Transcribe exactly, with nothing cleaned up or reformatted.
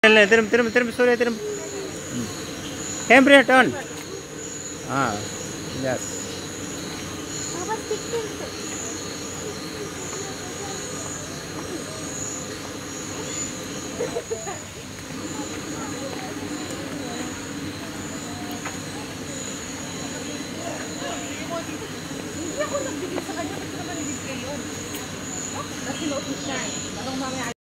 திரும்ப திரும்ப திரும்ப சூர்யா திரும்ப கேம்பிரியா டர்ன் ஆ எஸ் Hindi ako nagbigay sa kanya, kasi naman nabigay yun. Kasi notice niya eh. Anong mga